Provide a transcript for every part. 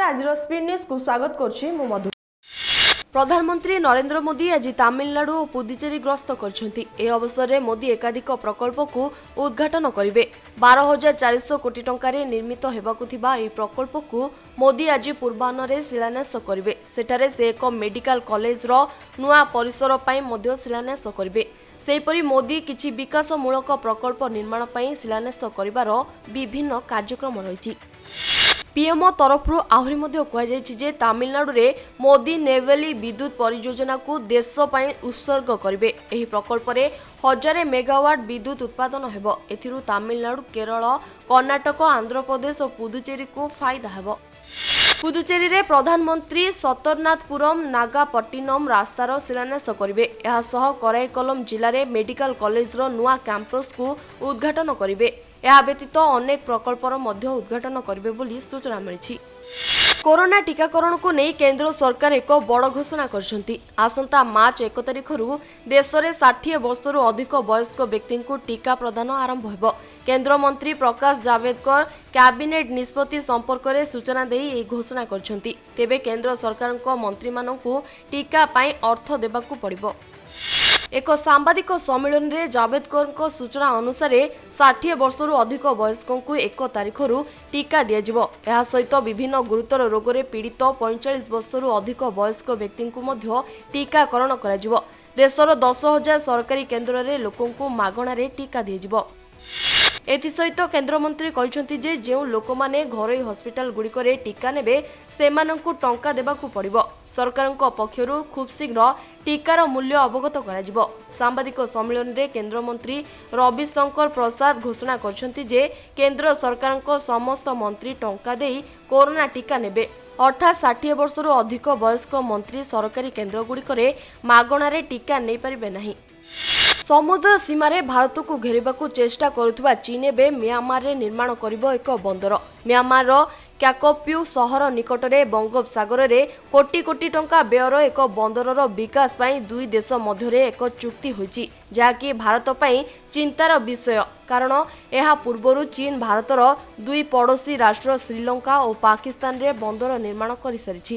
आज speed news को स्वागत करछि मु मधु। प्रधानमंत्री नरेंद्र मोदी आज तमिलनाडु और पुदुचेरी ग्रस्त करछंती। ए अवसर में मोदी एकाधिक प्रकल्प को उद्घाटन करिवे। 12,400 कोटी टंकारे निर्मित हेबाकु थिबा ए प्रकल्प को मोदी आज पूर्वाह्न शिलान्यास करिवे। सेठारे से एक मेडिकल कॉलेज रो नुआ परिसर पई मध्ये शिलान्यास करिवे। सेहीपरि मोदी किछि विकासमूलक प्रकल्प निर्माण पई शिलान्यास करिवार विभिन्न कार्यक्रम रहिछि। पीएमओ तरफ आहरी कहुଯାଇଛି तमिलनाडु रे मोदी नेवेली विद्युत परियोजना को देश पई उत्सर्ग करिवे। एही प्रकल्प रे 1000 मेगावाट विद्युत उत्पादन हेबो। एथिरु तमिलनाडु, केरल, कर्णाटक, आंध्र प्रदेश और पुदुचेरी को फायदा हेबो। पुदुचेरी रे प्रधानमंत्री सतरनाथपुरम नागापट्टिनम रास्तार शिलान्यास करिवे। एहा सह कराईकलम जिल्ला रे मेडिकल कॉलेज रो नुआ कैंपस को उद्घाटन करिवे। यह व्यतीत अनेक प्रकल्पर मध्य उद्घाटन करिवे बोली सूचना मिली। कोरोना टीकाकरण को नहीं केंद्र सरकार एक बड़ घोषणा करछंती। आसंता मार्च 1 तारिख रु देश में 60 वर्षरु अधिक वयस्क व्यक्ति को टीका प्रदान आरंभ होब। केंद्र मंत्री प्रकाश जावड़ेकर कैबिनेट निष्पत्ति संपर्क में सूचना दे यह घोषणा करछंती। तेबे केंद्र सरकार मंत्री मानकु टीका पाई अर्थ देबाकू पड़िबो। एक सांबादिक सम्मेलन में जावेदकर सूचना अनुसार 60 वर्षरु अधिक वयस्कों को 1 तारिख रु टीका दियाजिबो। एहा सहित विभिन्न गुरुतर रोग रे पीड़ित 45 वर्षरु अधिक वयस्क व्यक्ति को मध्य टीकाकरण कराजिबो। देशर 10,000 सरकारी केन्द्र रे लोकों को मागणा रे टीका दियाजिबो। एथिसहित केन्द्रमंत्री कहते जे जो लोक माने घरोई हॉस्पिटल गुड़िक टीका नेबे सेमानंकु टंका देबाकू पड़िबो। सरकारक पक्षरु खूब शीघ्र टीकार मूल्य अवगत कराजिबो। सांबादिक सम्मेलन रे केन्द्रमंत्री रविशंकर प्रसाद घोषणा करछंती जे केंद्र सरकारक समस्त मंत्री टंका देई कोरोना टीका नेबे। अर्थात 60 वर्षरु अधिक वयस्क मंत्री सरकारी केन्द्र गुड़िक मागणा रे टीका नै परिबे नाही। समुद्र सीमारे भारत को घेरवाकू चेष्टा करुवा चीन एवं म्यांमार रे निर्माण करिबो एक बंदर। म्यांमार क्याकोप्यू सहर निकटरे बंगोपसागर रे कोटी कोटी टंका व्ययर एक बंदरर विकास पई दुई देश मध्यरे एक चुक्ति होईची, जाकी भारत पई चिंतार विषय। कारण एहा पूर्वरु चीन भारतर दुई पड़ोसी राष्ट्र श्रीलंका और पाकिस्तान रे बंदर निर्माण करि सारिछि।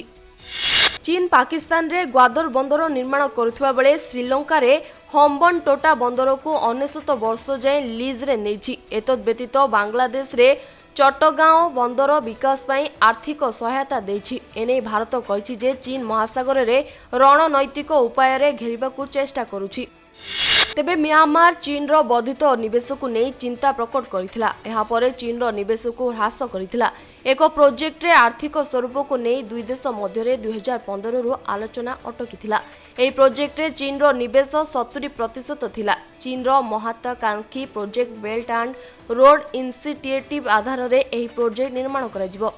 चीन पाकिस्तान रे ग्वादर बंदर निर्माण करुवा बेले श्रीलंका रे हम्बन टोटा बंदर को 19 वर्ष जाए लीज रे नेछि। एतद व्यतीत बांग्लादेश रे चट्टगांव बंदर विकास पई आर्थिक सहायता देछि। एने भारत कहिछि जे चीन महासागर रे रणनैतिक उपाय रे घेरिबाकू चेष्टा करुछि। तेबे म्यांमार चीन रो वर्धित निवेश को नहीं चिंता प्रकट करिथिला। एहा परे चीन रो निवेश को ह्रास करिथिला। एक प्रोजेक्ट रे आर्थिक स्वरूप को नहीं दुई देश मध्य 2015 रु आलोचना अटकीथिला। एही प्रोजेक्ट रे चीन रो निवेश 70% थिला। चीन रो महत्वाकांक्षी project belt and road initiative आधार रे एही प्रोजेक्ट निर्माण कराजिबो।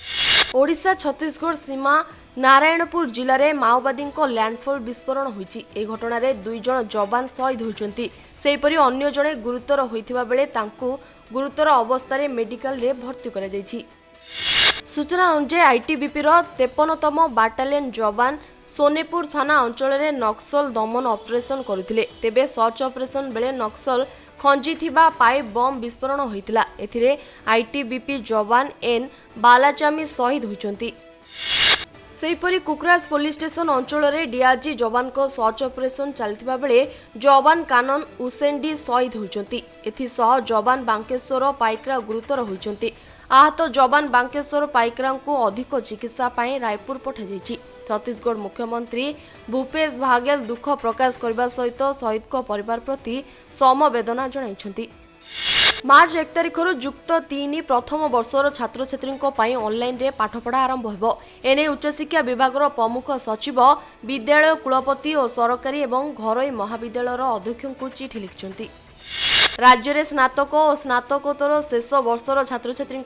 ओडिशा छत्तीसगढ़ सीमा नारायणपुर जिले में माओवादी लैंडफॉल विस्फोरण होईची। ए घटना रे 2 जन जवान शहीद होइचंती। सेहीपरि अन्य जणे गुरुतर होइथिबा बेले तांकू गुरुतर अवस्था रे मेडिकल रे भर्ती करा जायछि। सूचना अनुसार आईटीबीपी रो 53तम बाटालियन जवान सोनेपुर थाना अंचल रे नक्सल दमन ऑपरेशन करुथिले। तेबे सर्च ऑपरेशन बेले नक्सल खंजी थिबा पाइप बम विस्फोरण होइतिला। एथिरे आईटीबीपी जवान एन बालाचामी शहीद होइचंती। सेहीपरि कुकरास पुलिस स्टेशन अंचल रे डीआरजी जवान को सर्च ऑपरेशन चलतिबा बेले जवान कानन उसेंडी शहीद होइचंती। एथि सह जवान बांकेश्वर पाइकरा गुरुतर होइचंती। आहत जवान बांकेश्वर पाइकरा को अधिक चिकित्सा पाई रायपुर पठा जायछि। छत्तीसगढ़ मुख्यमंत्री भूपेश बघेल दुख प्रकाश करबा सहित शहीद को परिवार प्रति समवेदना जणाइछंती। मार्च 1 तारिख रु युक्त 3 प्रथम वर्षर छात्र छात्री ऑनलाइन रे पाठपढ़ा आरंभ होबो। एने उच्चशिक्षा विभाग प्रमुख सचिव विद्यालय कुलपति और सरकारी एवं घरोई महाविद्यालय अध्यक्ष को चिठी लिखिछंती। राज्य रे स्नातक और स्नातकोत्तर शेष वर्षर छात्र छात्री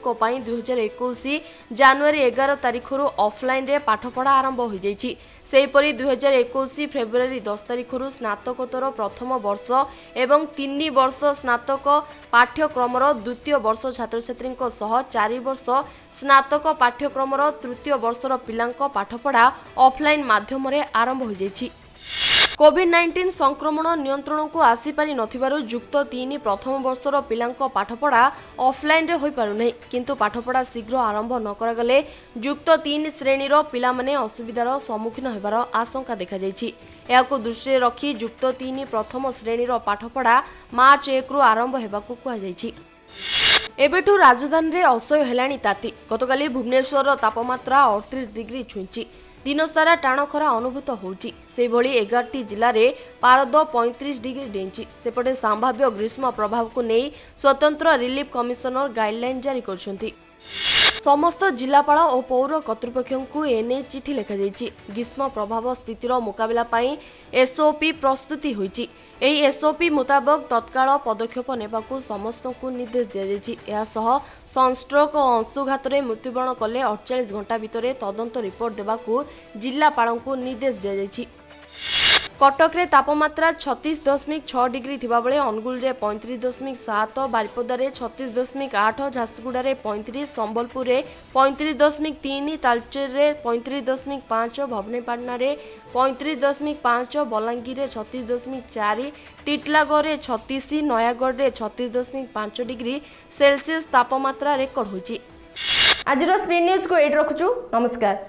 2021 जनवरी 11 तारिख रु ऑफलाइन रे पाठपढ़ा आरंभ हो जाइछि। सेहीपरि 2021 फेब्रुआरी 10 तारिख रु स्नातकोत्तर प्रथम वर्ष एवं 3 वर्ष स्नातक पाठ्यक्रमर द्वितीय वर्ष छात्र छात्री सह 4 वर्ष स्नातक पाठ्यक्रमर तृतीय वर्षर पिलांक पाठपढ़ा ऑफलाइन माध्यम रे आरंभ हो जाइछि। कोविड-19 संक्रमण नियंत्रण को आसीपारि नथिबारु युक्त 3 प्रथम वर्षर पिलांक पाठपढ़ा ऑफलाइन रे होई पारु नै किंतु पाठपढ़ा शीघ्र आरंभ न करागले युक्त 3 श्रेणीर पिला माने असुविधार सम्मुखीन हेबार आशंका देखा जायछि। एहाको दृष्टि रखी युक्त 3 प्रथम श्रेणीर पाठपढ़ा मार्च 1 रु आरंभ हेबाकू कुहा जायछि। एबेठू राजधानी रे असह्य हेलाणी ताती। गतकाली भुवनेश्वर तापमात्रा 38 डिग्री छुईंची। दिन सारा टाण खरा अनुभूत होउची। से भली 11टी जिल्ला रे पारद 35 डिग्री डेंची। सेपटे संभाव्य ग्रीष्म प्रभाव को नहीं स्वतंत्र रिलीफ कमिशनर गाइडलाइन जारी करछंती। समस्त जिलापाल और पौर कर्तृपक्षों एने चिठी लिखा जायछि। ग्रीष्म प्रभाव स्थितिर मुकाबला पाई एसओपी प्रस्तुति होईछि। एही एसओपी मुताबक तत्काल पदक्षेप नेबाकू समस्तଙ୍କୁ निर्देश दिया जायछि। एहा सह सनस्ट्रोक और अंशुघात रे मृत्युवरण कले 48 घंटा भितरे तदंत रिपोर्ट देबाकू जिलापालଙ୍କୁ निर्देश दिया जायछि। कटक रे तापमात्रा 36.6 डिग्री थिबा बेले अनुगुल रे 35.7, बारिपदा रे 36.8, झारसुगुड़ा रे 35, संबलपुर रे 35.3, तालचेर रे 35.5, भवानीपाटना रे 35.5, बलांगीर रे 36.4, टिटलागढ़ रे 36, नयागढ़ रे 36.5 डिग्री सेल्सियस तापमात्रा रेकर्ड होइछि। आजिर स्प्रिंग न्यूज को एड रखुछु। नमस्कार।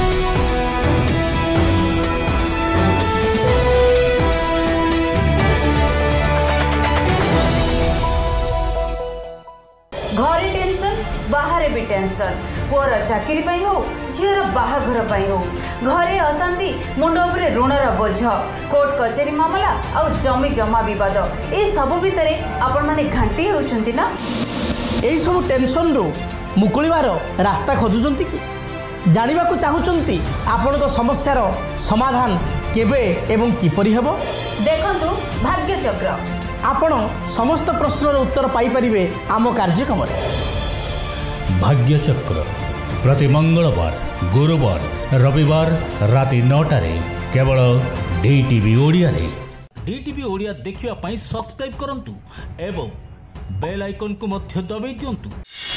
घरे टेंशन बाहर भी टेंशन पुअर चाकरी पाई हो झीर बाहाघर पाई हो घरे अशांति मुंड उपरे ऋणर बोझ कोर्ट कचेरी मामला आ जमी जमा विवाद ए सब भितर आपण माने घांटी होउछंती ना। एई सब टेंशन रो मुकुलिबार रास्ता खोजुचंती कि जानिबा को चाहुचंती आपन समस्यार समाधान केबे एवं किपरि हेबो। देखंतु भाग्य चक्र आपण समस्त प्रश्नर उत्तर पाई परिबे आम कार्यक्रम भाग्य चक्र प्रति मंगलवार, गुरुवार, रविवार राति 9टारे केवल डीटीवी ओडिया रे। डीटीवी ओडिया देखिवा पई सब्सक्राइब करंतु एवं बेल आइकन को मध्य दबाई दियंतु।